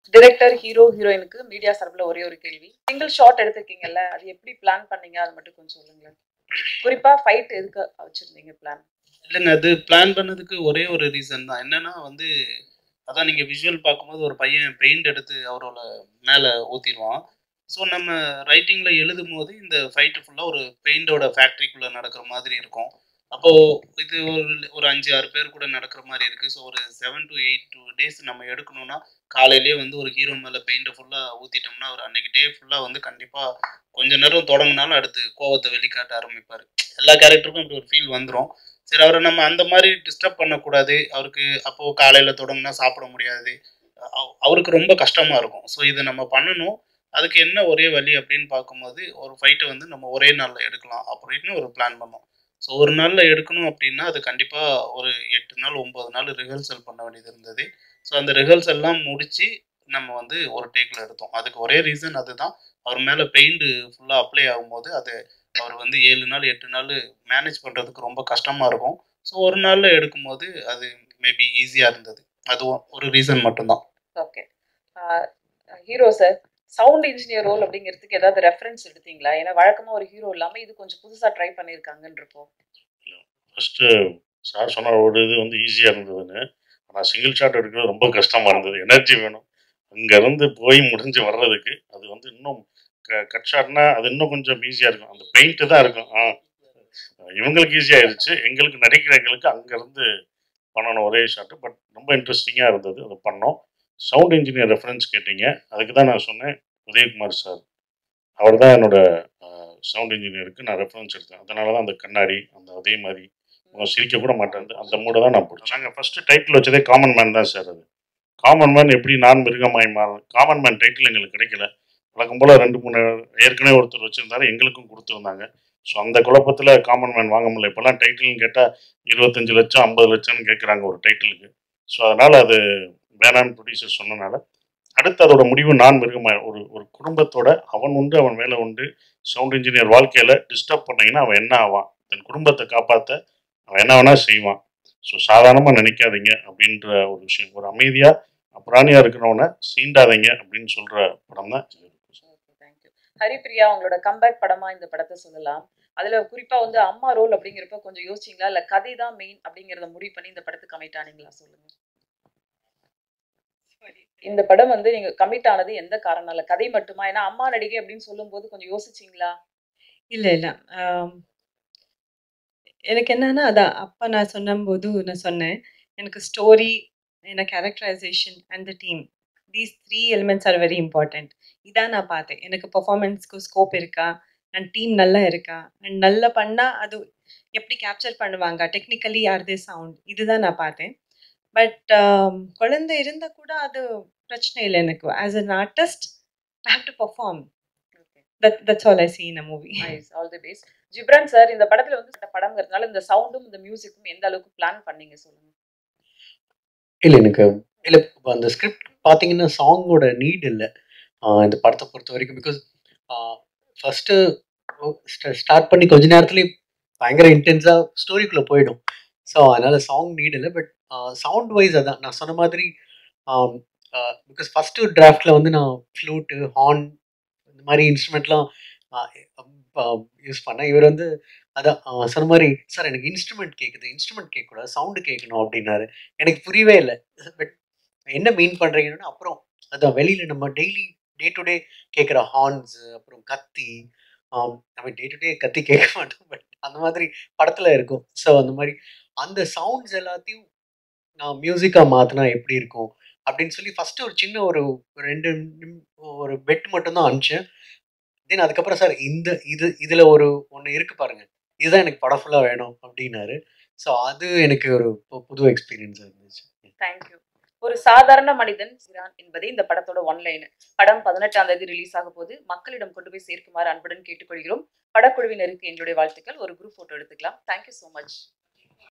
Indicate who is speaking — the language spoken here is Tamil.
Speaker 1: டைரக்டர், ஹீரோ, ஹீரோயினுக்கு மீடியா சார்பில ஒரே ஒரு கேள்வி. சிங்கிள் ஷாட் எடுத்திருக்கீங்கல்ல, அது எப்படி பிளான் பண்ணீங்க? அத மட்டும் கொஞ்சம் சொல்லுங்களேன். குறிப்பா ஃபைட் எதுக்கு வச்சிருந்தீங்க பிளான்?
Speaker 2: இல்லைங்க, அது பிளான் பண்ணதுக்கு ஒரே ஒரு ரீசன் தான். என்னன்னா வந்து, அதான் நீங்க விஷுவல் பார்க்கும்போது ஒரு பையன் பெயிண்ட் எடுத்து அவரோட மேல ஊத்திருவான். ஸோ நம்ம ரைட்டிங்ல எழுதும்போது இந்த ஃபைட் ஃபுல்லா ஒரு பெயிண்டோட ஃபேக்டரிக்குள்ள நடக்கிற மாதிரி இருக்கும். அப்போ இது ஒரு 5, 6 பேர் கூட நடக்கிற மாரி இருக்கு. ஸோ ஒரு 7 to 8 டேஸ் நம்ம எடுக்கணும்னா, காலையிலேயே வந்து ஒரு ஹீரோ மேல பெயிண்ட்ட ஃபுல்லா ஊத்திட்டோம்னா, அவர் அன்னைக்கு டே ஃபுல்லா வந்து கண்டிப்பா கொஞ்ச நேரம் தொடங்குனாலும் அடுத்து கோவத்த வெளிக்காட்ட ஆரம்பிப்பாரு. எல்லா கேரக்டருக்கும் இப்படி ஒரு ஃபீல் வந்துரும். சரி, அவரை நம்ம அந்த மாதிரி டிஸ்டர்ப் பண்ணக்கூடாது. அவருக்கு அப்போ காலையில தொடங்குனா சாப்பிட முடியாது. அவருக்கு ரொம்ப கஷ்டமா இருக்கும். ஸோ இதை நம்ம பண்ணணும். அதுக்கு என்ன ஒரே வழி அப்படின்னு பார்க்கும்போது, ஒரு ஃபைட்டை வந்து நம்ம ஒரே நாள்ல எடுக்கலாம் அப்படின்னு ஒரு பிளான் பண்ணோம். ஸோ ஒரு நாள்ல எடுக்கணும் அப்படின்னா, அது கண்டிப்பா ஒரு 8 நாள், 9 நாள் ரிஹர்சல் பண்ண வேண்டியது இருந்தது. ஸோ அந்த ரிஹர்சல்லாம் முடிச்சு, நம்ம வந்து ஒரு டேக்ல எடுத்தோம். அதுக்கு ஒரே ரீசன் அதுதான். அவர் மேல பெயிண்ட் ஃபுல்லா அப்ளை ஆகும்போது, அது அவர் வந்து 7 நாள், 8 நாள் மேனேஜ் பண்றதுக்கு ரொம்ப கஷ்டமா இருக்கும். ஸோ ஒரு நாள்ல எடுக்கும்போது, அது மேபி ஈஸியா இருந்தது. அது ஒரு ரீசன் மட்டும் தான்.
Speaker 1: Okay. Hero sir, sound engineer role அப்படிங்கிறதுக்கு ஏதாவது ரெஃபரன்ஸ் எடுத்தீங்களா? ஏன்னா வழக்கமா ஒரு ஹீரோ இல்லாம இது கொஞ்சம் புதுசா ட்ரை பண்ணியிருக்காங்கன்றப்போ.
Speaker 3: ஃபர்ஸ்ட்டு சார் சொன்ன ஒரு இது வந்து ஈஸியா இருந்ததுன்னு. ஆனா சிங்கிள் ஷாட் எடுக்கிறது ரொம்ப கஷ்டமா இருந்தது. எனர்ஜி வேணும். அங்கேருந்து போய் முடிஞ்சு வர்றதுக்கு. அது வந்து இன்னும் கட் ஷாட்னா அது இன்னும் கொஞ்சம் ஈஸியா இருக்கும். அந்த பெயிண்ட்டு தான் இருக்கும். இவங்களுக்கு ஈஸியா ஆயிருச்சு. எங்களுக்கு நடிக்கிறவங்களுக்கு அங்கேருந்து பண்ணணும் ஒரே ஷாட்டு. பட் ரொம்ப இன்ட்ரெஸ்டிங்கா இருந்தது. அது பண்ணோம். சவுண்ட் இன்ஜினியர் ரெஃபரன்ஸ் கேட்டீங்க. அதுக்கு தான் நான் சொன்னேன், உதயகுமார் சார். அவர் தான் என்னோட சவுண்ட் இன்ஜினியருக்கு நான் ரெஃபரன்ஸ் எடுத்தேன். அதனால தான் அந்த கண்ணாடி, அந்த அதே மாரி சிரிக்க கூட மாட்டேன். அந்த மூட தான் நான் பிடிச்சேன். நாங்கள் ஃபஸ்ட்டு டைட்டில் வச்சதே காமன் மேன் தான் சார் அது. காமன் மேன் எப்படி நான் மிருகமாய் மாறும். காமன் மேன் டைட்டில் எங்களுக்கு கிடைக்கல. வழக்கம் போல் 2, 3 ஏற்கனவே ஒருத்தர் வச்சுருந்தாரு, எங்களுக்கும் கொடுத்துருந்தாங்க. ஸோ அந்த குழப்பத்தில் காமன் மேன் வாங்க முடியல. இப்போல்லாம் டைட்டில்னு கேட்டால் 25 லட்சம் 50 லட்சம்னு கேட்குறாங்க ஒரு டைட்டிலுக்கு. ஸோ அதனால் அது வேணான்னு ப்ரொடியூசர் சொன்னனால, அடுத்து அதோட முடிவு நான் மிருகமாய் ஒரு ஒரு குடும்பத்தோட அவன் உண்டு அவன் வேலை உண்டு. சவுண்ட் இன்ஜினியர் வாழ்க்கையில் டிஸ்டர்ப் பண்ணீங்கன்னா அவன் என்ன ஆவான், தன் குடும்பத்தை காப்பாற்ற அவன் என்ன வேணா செய்வான். ஸோ சாதாரணமாக நினைக்காதீங்க அப்படின்ற ஒரு விஷயம். ஒரு அமைதியாக பிராணியாக இருக்கிறவனை சீண்டாதீங்க அப்படின்னு சொல்கிற படம் தான்.
Speaker 1: ஹரிப்பிரியா உங்களோட கம்பேக் படமா இந்த படத்தை சொல்லலாம். அதுல குறிப்பா வந்து அம்மா ரோல் அப்படிங்கிறப்ப கொஞ்சம் யோசிச்சீங்களா? இல்ல கதை தான் மெயின் அப்படிங்கிறத முடிவு பண்ணி இந்த படத்துக்கு கமிட் ஆனீங்களா? சொல்லுங்க. இந்த படம் வந்து நீங்க கமிட் ஆனது எந்த காரணம்ல? கதை மட்டுமா? ஏன்னா அம்மா நடிகை அப்படின்னு சொல்லும்போது கொஞ்சம் யோசிச்சீங்களா?
Speaker 4: இல்ல, இல்ல. எனக்கு என்னன்னா, அதான் அப்ப நான் சொன்னம்போது நான் சொன்னேன். எனக்கு story, characterisation and the team. These 3 elements are very important. இதான் நான் பார்த்தேன். எனக்கு பெர்ஃபார்மன்ஸ்க்கு ஸ்கோப் இருக்கா? அண்ட் டீம் நல்லா இருக்கா? அண்ட் நல்லா பண்ணா அது எப்படி கேப்சர் பண்ணுவாங்க? Technically are they sound? இதுதான் நான் பார்த்தேன். பட் குழந்தை இருந்தா கூட அது பிரச்சனை இல்ல எனக்கு. As an artist I have to perform. That's all I see in a movie.
Speaker 1: Nice. All the best. Ghibran sir, இந்த படத்துல வந்து படம்ங்கிறதுனால இந்த சவுண்டும் இந்த மியூசிக்கும் எந்த அளவுக்கு பிளான் பண்ணீங்க சொல்லுங்க.
Speaker 5: இல்ல எனக்கு இல்ல அந்த ஸ்கிரிப்ட் பார்த்தீங்கன்னா சாங்கோட நீட் இல்ல. இந்த படத்த பொறுத்தவரைக்கும். பிகாஸ் ஃபர்ஸ்ட்டு ஸ்டார்ட் பண்ணி கொஞ்ச நேரத்திலேயே பயங்கர இன்டென்ஸா ஸ்டோரிக்குள்ள போயிடும். ஸோ அதனால சாங் நீட் இல்ல. பட் சவுண்ட் வைஸ் அதான் நான் சொன்ன மாதிரி. பிகாஸ் ஃபர்ஸ்ட்டு டிராஃப்ட்ல வந்து நான் ஃப்ளூட்டு, ஹார்ன் இந்த மாதிரி இன்ஸ்ட்ருமெண்ட்லாம் யூஸ் பண்ணேன். இவர் வந்து அதான் சொன்ன மாதிரி, சார் எனக்கு இன்ஸ்ட்ருமெண்ட் கேட்குது, இன்ஸ்ட்ருமெண்ட் கேட்கக்கூடாது, சவுண்டு கேட்கணும் அப்படின்னாரு. எனக்கு புரியவே இல்லை. பட் என்ன மீன் பண்ணுறீங்கன்னா அப்புறம் அதான் வெளியில் நம்ம டெய்லி டே டு டே கேட்குற ஹார்ன்ஸு, அப்புறம் கத்தி, நம்ம டே டு டே கத்தி கேட்க மாட்டோம். பட் அந்த மாதிரி படத்தில் இருக்கும். ஸோ அந்த மாதிரி அந்த சவுண்ட்ஸ் எல்லாத்தையும் நான் மியூசிக்காக மாற்றினா எப்படி இருக்கும் அப்படின்னு சொல்லி ஃபஸ்ட்டு ஒரு சின்ன ஒரு 2 ஒரு பெட் மட்டும்தான் அனுப்பிச்சேன். தென் அதுக்கப்புறம் சார் இதில் ஒன்று இருக்கு பாருங்க, இதுதான் எனக்கு படம் ஃபுல்லாக வேணும் அப்படின்னாரு. ஸோ அது எனக்கு ஒரு புது எக்ஸ்பீரியன்ஸாக இருந்துச்சு.
Speaker 1: தேங்க்யூ. ஒரு சாதாரண மனிதன் என்பதே இந்த படத்தோட ஒன்லைன். படம் 18ஆம் தேதி ரிலீஸ் ஆக போது மக்களிடம் கொண்டு போய் சேர்க்குமாறு அன்புடன் கேட்டுக்கொள்கிறோம். படக்குழுவினருக்கு எங்களுடைய வாழ்த்துக்கள். ஒரு குரூப் போட்டோ எடுத்துக்கலாம். Thank you so much.